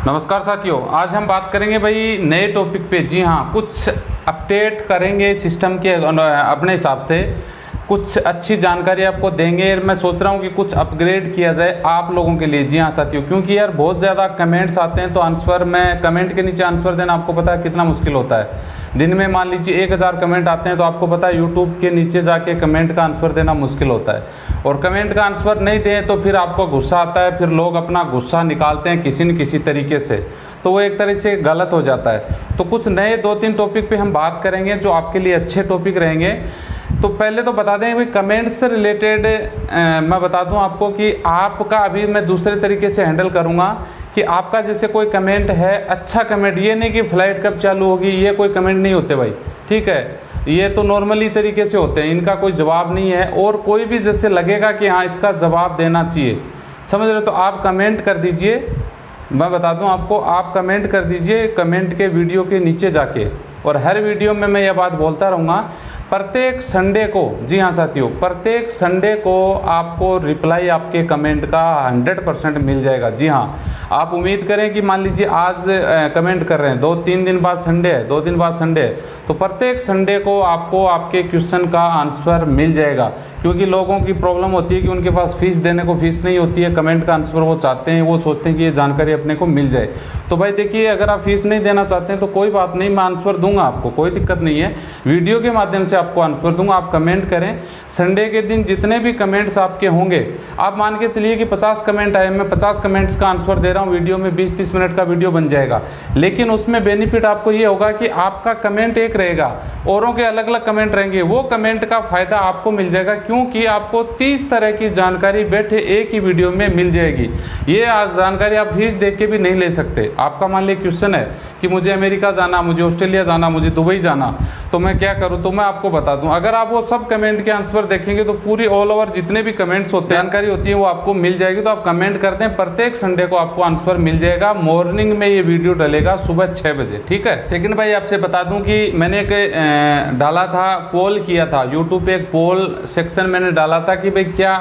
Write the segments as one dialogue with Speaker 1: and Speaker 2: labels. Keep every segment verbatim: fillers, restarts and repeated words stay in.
Speaker 1: नमस्कार साथियों, आज हम बात करेंगे भाई नए टॉपिक पे। जी हाँ, कुछ अपडेट करेंगे सिस्टम के अपने हिसाब से, कुछ अच्छी जानकारी आपको देंगे। मैं सोच रहा हूँ कि कुछ अपग्रेड किया जाए आप लोगों के लिए। जी हाँ साथियों, क्योंकि यार बहुत ज़्यादा कमेंट्स आते हैं तो आंसर में कमेंट के नीचे आंसर देना आपको पता है कितना मुश्किल होता है। दिन में मान लीजिए एक हज़ार कमेंट आते हैं तो आपको पता है यूट्यूब के नीचे जाके कमेंट का आंसर देना मुश्किल होता है। और कमेंट का आंसर नहीं दें तो फिर आपको गुस्सा आता है, फिर लोग अपना गुस्सा निकालते हैं किसी न किसी तरीके से, तो वो एक तरह से गलत हो जाता है। तो कुछ नए दो तीन टॉपिक पे हम बात करेंगे जो आपके लिए अच्छे टॉपिक रहेंगे। तो पहले तो बता दें भाई, कमेंट्स से रिलेटेड मैं बता दूं आपको कि आपका अभी मैं दूसरे तरीके से हैंडल करूंगा कि आपका जैसे कोई कमेंट है, अच्छा कमेंट, ये नहीं कि फ्लाइट कब चालू होगी, ये कोई कमेंट नहीं होते भाई, ठीक है। ये तो नॉर्मली तरीके से होते हैं, इनका कोई जवाब नहीं है। और कोई भी जैसे लगेगा कि हाँ इसका जवाब देना चाहिए, समझ रहे हो, तो आप कमेंट कर दीजिए। मैं बता दूं आपको, आप कमेंट कर दीजिए कमेंट के वीडियो के नीचे जाके। और हर वीडियो में मैं यह बात बोलता रहूँगा, प्रत्येक संडे को, जी हाँ साथियों, प्रत्येक संडे को आपको रिप्लाई आपके कमेंट का हंड्रेड परसेंट मिल जाएगा। जी हाँ, आप उम्मीद करें कि मान लीजिए आज कमेंट कर रहे हैं, दो तीन दिन बाद संडे है, दो दिन बाद संडे है, तो प्रत्येक संडे को आपको आपके क्वेश्चन का आंसर मिल जाएगा। क्योंकि लोगों की प्रॉब्लम होती है कि उनके पास फीस देने को फीस नहीं होती है, कमेंट का आंसर वो चाहते हैं, वो सोचते हैं कि ये जानकारी अपने को मिल जाए। तो भाई देखिए, अगर आप फीस नहीं देना चाहते हैं तो कोई बात नहीं, मैं आंसर दूंगा आपको, कोई दिक्कत नहीं है, वीडियो के माध्यम से आपको आंसर दूंगा। आप कमेंट करें, संडे के दिन जितने भी कमेंट्स आपके होंगे, आप मान के चलिए कि पचास कमेंट आए, मैं पचास कमेंट्स का आंसर दे रहा हूँ, वीडियो में बीस तीस मिनट का वीडियो बन जाएगा। लेकिन उसमें बेनिफिट आपको ये होगा कि आपका कमेंट एक रहेगा, औरों के अलग अलग कमेंट रहेंगे, वो कमेंट का फायदा आपको मिल जाएगा, क्योंकि आपको तीस तरह की जानकारी बैठे एक ही वीडियो में मिल जाएगी। ये जानकारी आप फीस देख के भी नहीं ले सकते। आपका मान लीजिए क्वेश्चन है कि मुझे अमेरिका जाना, मुझे ऑस्ट्रेलिया जाना, मुझे दुबई जाना, तो मैं क्या करूं, तो मैं आपको बता दूं, अगर आप वो सब कमेंट के आंसर देखेंगे तो पूरी ऑल ओवर जितने भी कमेंट्स होते हैं, जानकारी होती है, वो आपको मिल जाएगी। तो आप कमेंट करते हैं, प्रत्येक संडे को आपको आंसर मिल जाएगा। मॉर्निंग में ये वीडियो डलेगा सुबह छः बजे, ठीक है। सेकंड भाई, आपसे बता दूं कि मैंने एक डाला था, पोल किया था यूट्यूब पे, एक पोल सेक्शन मैंने डाला था कि भाई क्या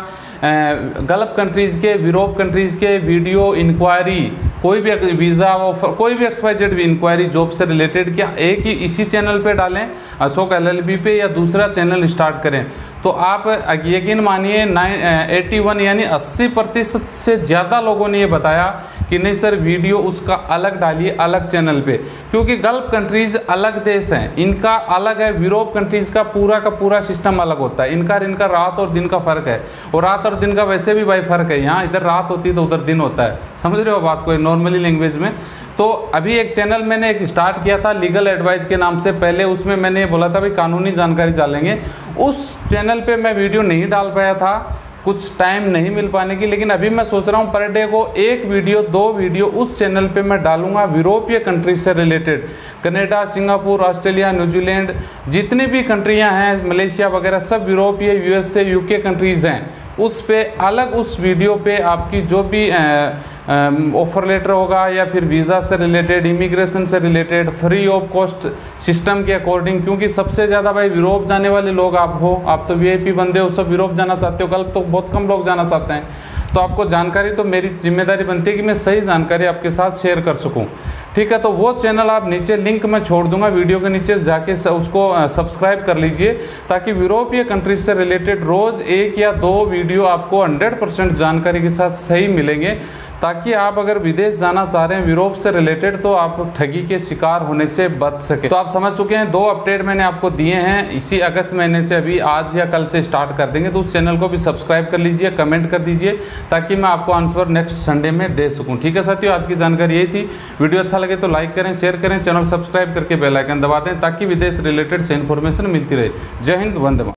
Speaker 1: गल्फ कंट्रीज़ के, यूरोप कंट्रीज़ के वीडियो इंक्वायरी, कोई भी वीज़ा ऑफर, कोई भी एक्स वाई जेड भी इंक्वायरी जॉब से रिलेटेड, क्या एक ही इसी चैनल पे डालें, अशोक एल एल बी पे, या दूसरा चैनल स्टार्ट करें। तो आप यकीन मानिए नाइन एट्टी वन यानी अस्सी प्रतिशत से ज़्यादा लोगों ने ये बताया कि नहीं सर, वीडियो उसका अलग डालिए, अलग चैनल पे। क्योंकि गल्फ कंट्रीज़ अलग देश हैं, इनका अलग है, यूरोप कंट्रीज़ का पूरा का पूरा सिस्टम अलग होता है। इनका इनका रात और दिन का फ़र्क है, और रात और दिन का वैसे भी भाई फ़र्क है। यहाँ इधर रात होती है तो उधर दिन होता है, समझ रहे हो बात को नॉर्मली लैंग्वेज में। तो अभी एक चैनल मैंने एक स्टार्ट किया था लीगल एडवाइस के नाम से, पहले उसमें मैंने बोला था भाई कानूनी जानकारी डालेंगे। उस चैनल पे मैं वीडियो नहीं डाल पाया था, कुछ टाइम नहीं मिल पाने की, लेकिन अभी मैं सोच रहा हूँ पर डे को एक वीडियो, दो वीडियो उस चैनल पे मैं डालूंगा यूरोपीय कंट्रीज से related, Canada, Singapore, Australia, New Zealand, जितनी भी कंट्रियाँ हैं, मलेशिया वगैरह, सब यूरोपीय, यूएसए, यूके कंट्रीज़ हैं, उस पे अलग उस वीडियो पे आपकी जो भी ऑफर लेटर होगा, या फिर वीज़ा से रिलेटेड, इमिग्रेशन से related, free of cost system के अकॉर्डिंग। क्योंकि सबसे ज़्यादा भाई यूरोप जाने वाले लोग आप हो, आप तो वीआईपी बंदे हो, सब यूरोप जाना चाहते हो, कल तो बहुत कम लोग जाना चाहते हैं। तो आपको जानकारी, तो मेरी जिम्मेदारी बनती है कि मैं सही जानकारी आपके साथ शेयर कर सकूं, ठीक है। तो वो चैनल आप नीचे लिंक मैं छोड़ दूंगा वीडियो के नीचे, जाके उसको सब्सक्राइब कर लीजिए, ताकि यूरोपीय कंट्रीज से रिलेटेड रोज़ एक या दो वीडियो आपको हंड्रेड परसेंट जानकारी के साथ सही मिलेंगे, ताकि आप अगर विदेश जाना चाह रहे हैं यूरोप से रिलेटेड तो आप ठगी के शिकार होने से बच सके। तो आप समझ चुके हैं, दो अपडेट मैंने आपको दिए हैं इसी अगस्त महीने से, अभी आज या कल से स्टार्ट कर देंगे। तो उस चैनल को भी सब्सक्राइब कर लीजिए, कमेंट कर दीजिए, ताकि मैं आपको आंसर नेक्स्ट संडे में दे सकूं, ठीक है साथियों। आज की जानकारी यही थी। वीडियो अच्छा लगे तो लाइक करें, शेयर करें, चैनल सब्सक्राइब करके बेल आइकन दबा दें, ताकि विदेश रिलेटेड से इन्फॉर्मेशन मिलती रहे। जय हिंद, वंदे मातरम।